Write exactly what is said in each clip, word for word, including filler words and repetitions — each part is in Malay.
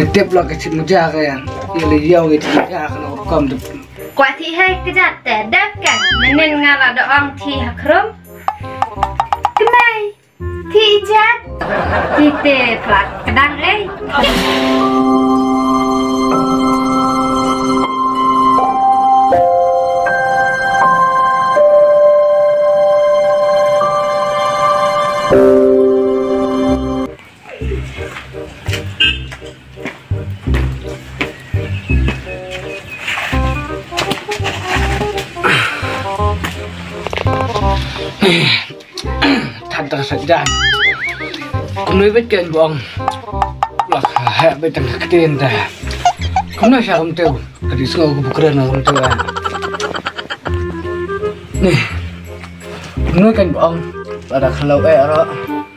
Tiap lah kecil muda kan, ia liau itu muda kan orang tu. Kuat ti hai kejat terdak kan, menen ngala doang ti hakrum. Kemai, ti jat, ti te plak kedang eh. Thành thật ra cũng nói với kênh bọn là hệ với tầng cái tiền là cũng nói sao không tiêu cái gì ngô của bậc rên là không tiêu à nè nói kênh bọn là đặt lâu e đó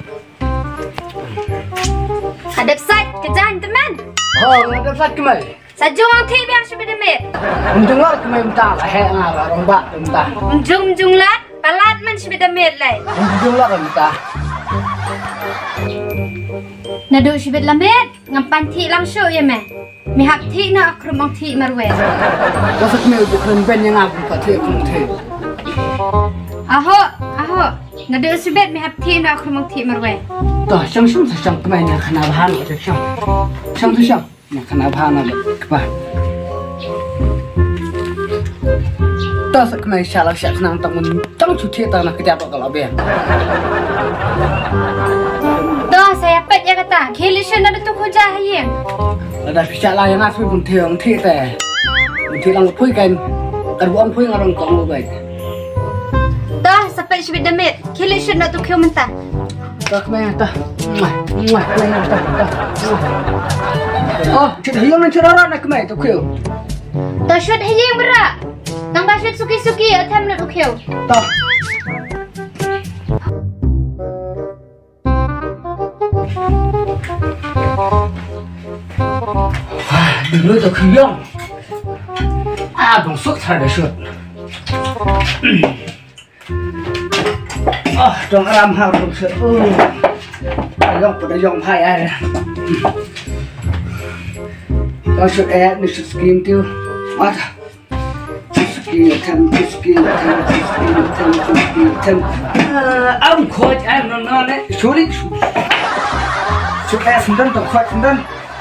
Hadap sat kejan teman. oh ada sat kemai Sajung ti biang sebeda met. untung lah kemai minta lah hệ ngà là orang bak minta Jung jung lat, palat man sebeda met lai. untung lah kan minta Nadu sebed lambet, ngampan ti langsung ya me. Mihak ti na akrum ang ti marwe. có sắc mèo được lên bên yang aku phải thiệt không thể Aho, aho. Nadu sebed mihak ti na akrum ang ti marwe. Tuh, sang sang sang kemai ni kena bahan ada sang, sang tu sang, ni kena bahan ada kebah. Tuh, sak kemai salah siap senang tamun, tang cuci tanah kerja apa kalau biar. Dah saya pet ya kata, kilishan nadu tu kuja hayeng. Ada pisah lah yang asal pun tiang ti teh, ti lang pui kan, kerbuang pui ngarang kau baik. Dah sampai sebed damit, kilishan nadu kau mentah. Tuh kemai tuh, muah muah kemai tuh tuh. Oh, cerita hilang dan cerita orang nak kemai tuh kau. Dah shoot hayeng berak. Nang dah shoot suki-suki atam nadu kau. Tuh. Dulu tuh hilang. Ah, bang suka ada shoot. Ah, dong ram hao dong shoot. Oh, ayong pada ayong hai ai. Dong shoot eh, ni shoot skin tu. Ada. Skin tem, skin tem, skin tem, skin tem. Ah, am coach, am non non eh. Shooting shoot. Shoot eh, sendan tu coach sendan.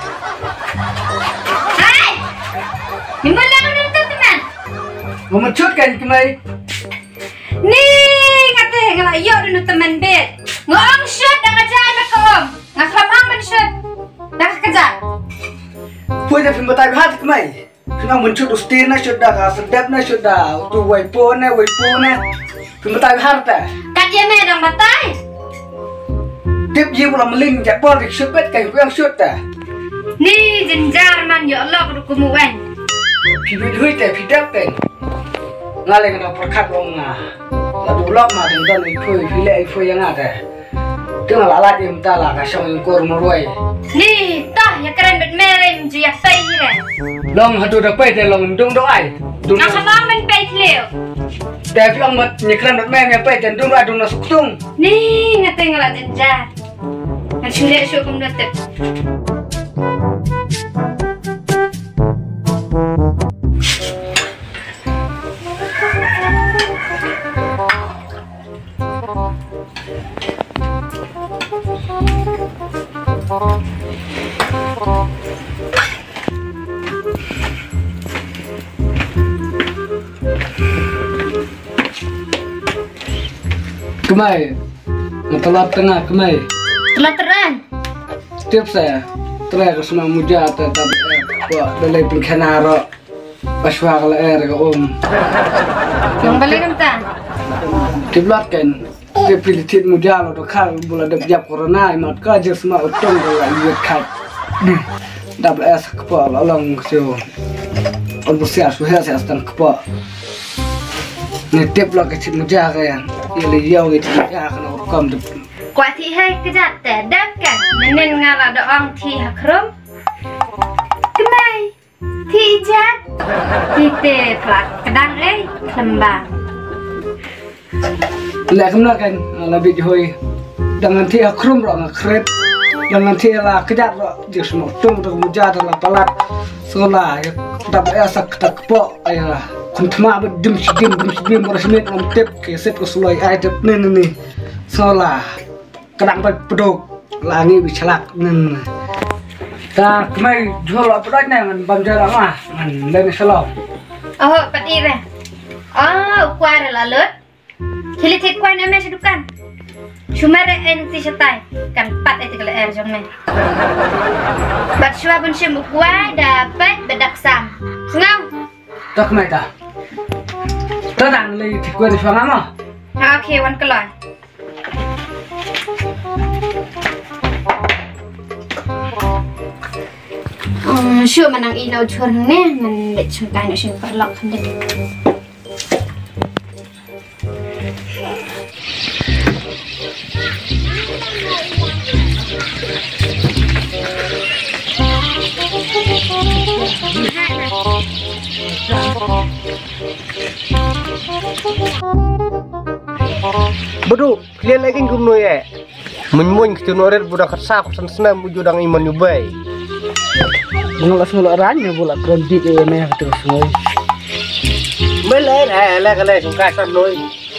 Himbul lang nadu teman. Ngomong shoot kan kemai. Ni ngate ngala yo nadu teman bet. Ngong shoot dah ngajai mak om. Ngakram ang man shoot. Dah kerja. Pui dah film betai hat kemai. Senang muncul ustin na shoot dah, sedap na shoot dah. Tu waipo na waipo na. Film betai hat dah. Kat dia me dang batai. Tip ye pula meling jak bol dik shoot bet kai yang shoot dah. Ni jenjar man yo Allah kudu kumuan. Pidui hui teh pidap teh. Ngaleng na perkat wong nga. Lalu lop ma deng don ikoi file ikoi yang ada. Tengah lalat yang tala kasong yang kor meroi. Ni tah ya keren bet merem ju ya sai le. Long hadu dah pai teh long dung doai. Dung. Nak khamang men pai tleu. Tapi ang mat nyekran bet mem yang pai teh dung adung na suktung. Ni ngate ngala jenjar. Kan sule syu kum datep. Kemai, ngetelap tengah kemai. Telah teran. Setiap saya terakhir semua muda tetap buat dalai pengkhenaro pas wakal air ke om. Yang balik kan? Diblat kan, dia pilih tit muda lo tu kal bola dapjap corona imat kerja semua utang kalau lihat kat. Double S kepala long sio. Orang siap suhel siap stand kepala. Ngetip lah kecil muda kan, ia liau itu muda kan orang tu. Kuat ti hai kejat terdak kan, menen ngala doang ti hakrum. Kemai, ti jat, ti te plak kedang eh, lembang. Lek kemana kan, lebih jauh dengan ti hakrum orang kerep. yang nanti lah kerja dia semua tung tung muja dalam palat sekolah ya dapat asa ketak po ayah kun thma dim dim dim dim resmi ngam tip ke set usulai ai tip nih nih sekolah kadang pedok langi bicalak nih ta kemai jual apa dah ngan bamjara mah ngan lagi selaw oh pati re oh kuar lalut kili tik kuar nama sedukan cuma re enti setai kan pat itu kalau air jomne bat shua pun semu kuar dapat bedak sam ngau tak kemai ta ta dan lagi tik kuar shua mama oke wan kelon Sure manang inaw chur ne man let chung kai no shin perlok hande Bedu, kalian lagi ngumno ya. Menmuin kita noret budak kersak sen senam bujudang iman nyubai. Mengelas ngelak ranya bolak keranti ke meh terus semua. Belai lah, lah kalau suka sanoi.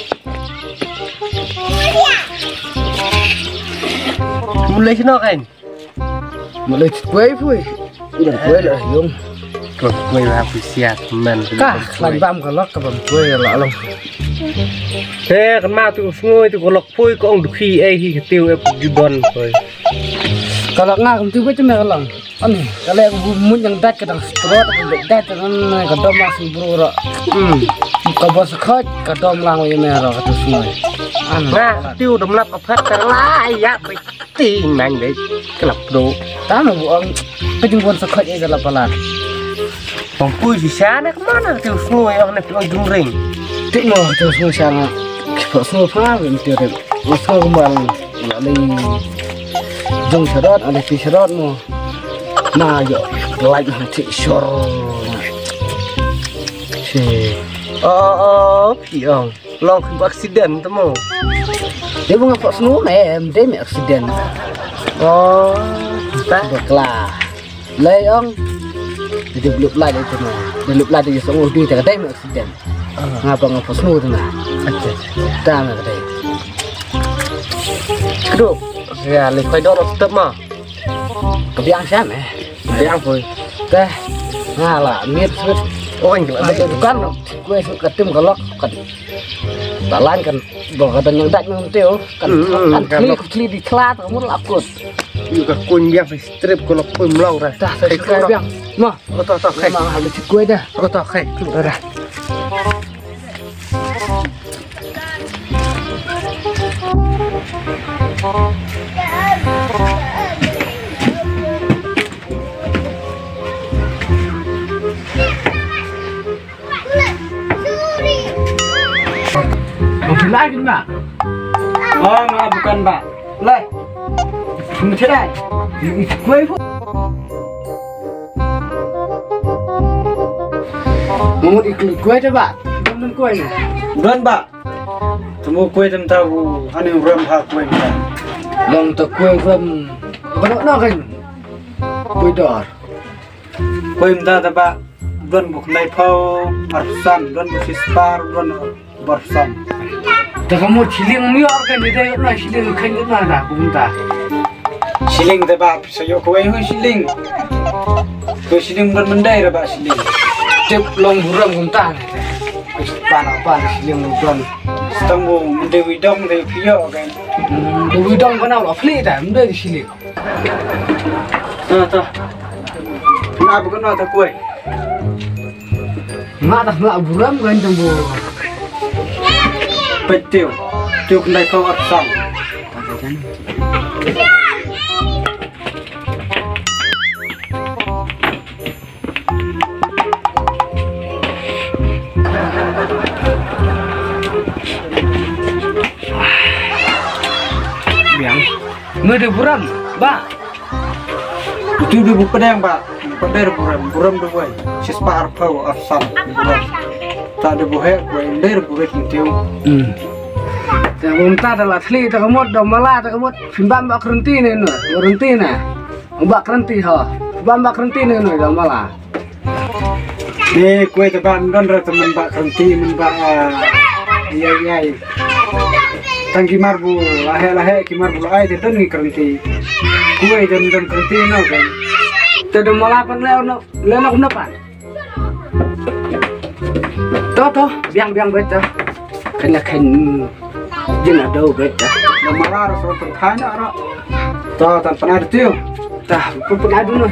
Mulai sino kan? Mulai kue kue, udah kue lah yung. Kau kue lah siap men. Kah, lagi bam kalau kabam kue lah long. Eh, kan mau tu semua itu kalau kue kau untuk khi eh khi tiêu eh judon kue. Kalau ngah kamu tiba cuma kalau, ani kalau aku mun yang dat kadang strot, dat kadang kadang masih berurut. Hmm, kau bos kau kadang lang yang merah kata semua. Nah, tiêu udah melap apa terlai ya, ting nang deh, kelap do. Tahu buang, kejumpan sekot ini dalam pelan. Bang pui di sana kemana tiêu semua yang nak pergi jumring. Tik mau tiêu semua sana, kita semua faham tiêu deh. Masuk kembali, lalu. Jung syarat ada ti syarat mo na yo like hati syur si oh oh piang long ke aksiden temu dia bunga pak snu em dia me aksiden oh ta bakla leong jadi belum lah itu mah belum lah dia semua di tak ada me aksiden ngapa ngapa snu tu nah aja ta me ada kedua ya lekoi dorong tetap mah kebiang siapa eh kebiang pun teh ngalah mit sud oh yang jelas itu kan gue suka tim kalau kan talan kan bawa kata yang dak yang teo kan kan kali kecil di kelat kamu laput juga kun biang strip kalau pun melau dah dah saya biang mah betul betul kayak memang habis gue dah betul kayak udah Masih lagi mbak? Oh enggak bukan mbak. Lai, kamu cerai? Itu kue pun. Mau ikut kue coba? Belum kue nih. Bukan pak, temu kue tem tahu, ane ram hak kue mbak. Long tak kue ram, kalau nak kan? Kue dor. Kue minta tak pak, bukan bukan naik pau, arsan, bukan bukan sispar, bukan barsan. Tak kamu ciling miar kan dia nak ciling kan dia nak dah bunta. Siling tak pak, saya kue yang siling. Kue siling bukan mendai tak pak siling. Cep long buram bunta. Panah panah siling bukan. Setemu mendai widong mendai pia kan. Dewi dong kenal lah, flee dah, mendai ciling. Nah tak, nak bukan nak tak kue. Mak dah nak buram kan tunggu. Betul, tu kena kau arsan. Biang, ngede buram, ba. Itu di buku yang pak, pada buram, buram tu kue. Sispar pau arsan. Tak ada buah, kue ender buah kintiu. Hmm. Jangan tak adalah tli tak kemut dom malah tak kemut fimbam bak kerenti ni no kerenti na bak kerenti ha fimbam bak kerenti ni no dom malah Ni kue teban don ra temen bak kerenti men bak iya iya tangki marbu lahe lahe ki marbu ai te don ni kerenti kue don don kerenti no kan tu dom malah pan le no le nak napan toh toh biang biang betul kena kan jin ada betul na malar so ter khana ra ta tan panar tiu tah pun ada no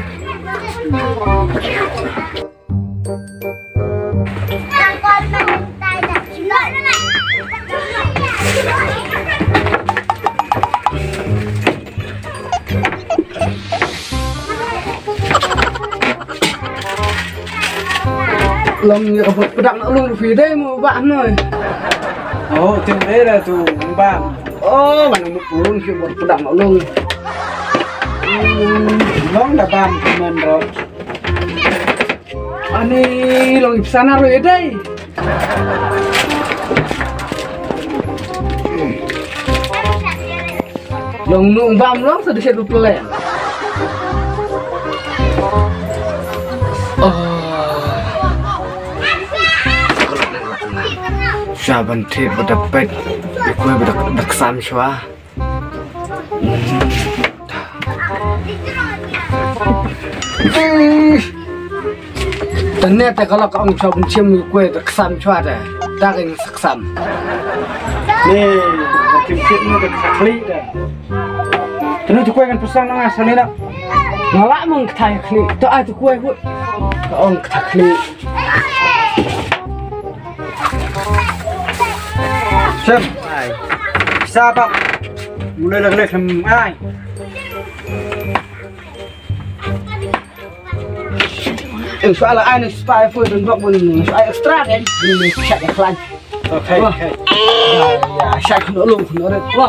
lòng nhiều vật đặng nó luôn phía đây mà bạn ơi oh tim đấy là tu bang ô bạn một luôn khi vật đặng nó luôn long đã ban temen rồi anh đi lòng sana rồi đây lòng nung bam lắm sao được được lẹ Saban tip berdapat, kue berdak berkesan cua. Ternyata kalau kau coba cium kue berkesan cua dah, tak ingin seksam. Ni, tim tim ni berkali dah. Terus kue kan pesan nang asal ni nak. Ngalak mung ketai kli, tu ada kue pun. Kau ketai kli. Xem, sao bác? Mulai lagi lagi sem ai? Soal ai ni spy pun dan buat pun soal ekstra kan? Ini chat yang lain. Okay, okay. Ya, chat kena lu kena ada. Wah.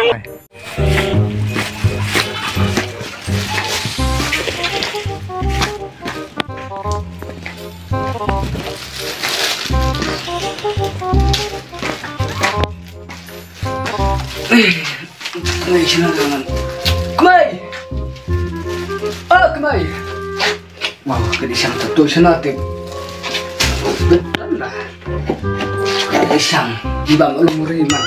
Kemai sini jangan. Kemai. Oh kemai. Wah, kedisang tentu sana tip. Betul lah. Kedisang di bang ulumuri mah.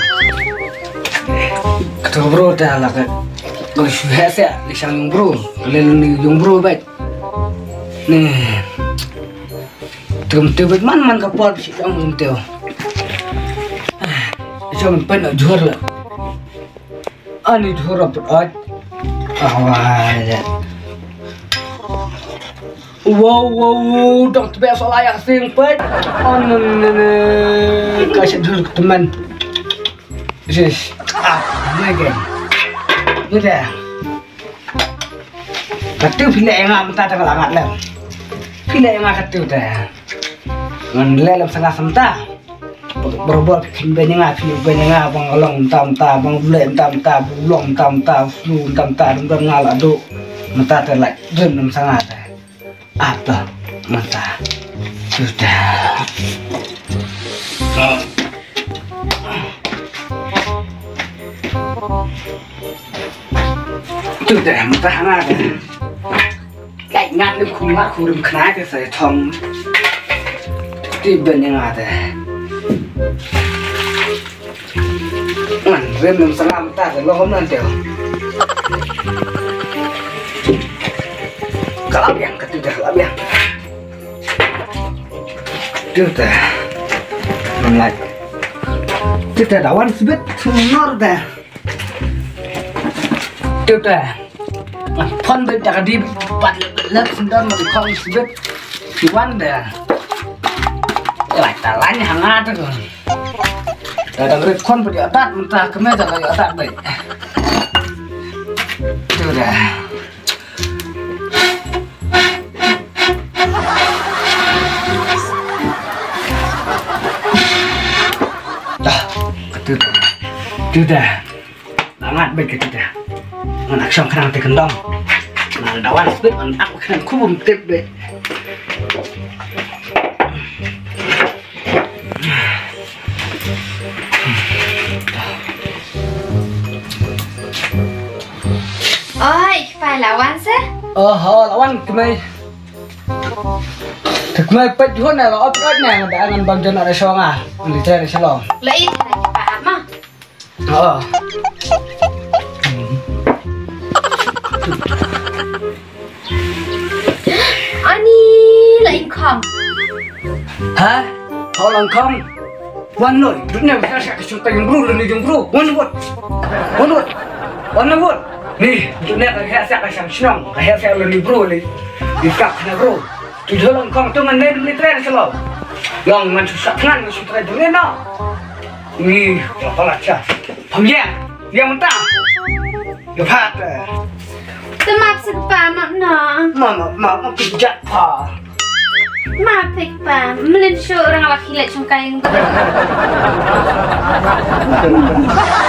Ketua bro dah lah kan. Kalau sudah saya disang yung bro, leluni yung bro baik. Nih. Tum-tum man man kapal sih kamu tum. Jangan pernah jual lah. Ani jual berat. Awal. Wow wow, dok tu biasa layak sing pet. Anu kasih dulu teman. Sis. Ah, lagi. Ni dah. Katu pilih yang amta tak langat lem. Pilih yang katu dah. Ngan lelem setengah semta. Berbuat kimben yang api, kimben yang abang long tam tam, bang bule tam tam, long tam tam, flu tam tam, dan ngalak do, mata terlak jenam sangat. Apa mata sudah. Sudah mata hangat. Kayak ngat ni kumat kurum kena ke saya tong. Kimben yang ada. Man, rem nam salam ta ke lo hôm nan teo. Kalau yang ketiga kalau yang. Kita mulai. Kita dawan sebet sunor dah. Kita pon bet dah di pat lek sendal mau kau sebet siwan dah. Lại talanya hangat tu. Datang rep kon pada atas mentah kemeja lagi atas baik. Sudah. Dah, ketut. Sudah. Hangat baik kita. Anak sang kerang tekendong. Nah, dawan sebut anak kerang kubum tip baik. lawan sih. Ờ hờ là anh cái này thực mày bật hơn này là ớt ớt này mà đã ăn bằng chân ở đây xong à mình chơi đây sao lòng Lấy này bà mà. ờ Ani lấy không. hả họ làm không one rồi lúc này kita sẽ chúng ta dùng bro lên dùng bro one word one word one word nih lúc này kita sẽ cái senang kita sẽ lên bro lên di kap na bro tujuh lang không tu mình nên lên train sao yang mình susah ngan mình susah juga no nih kepala cah pemjang yang mentah dapat Tôi mập xịt bà mập nọ. mama mama pijat pa Mập thịt bà. Mình lên show orang laki laki trong kain.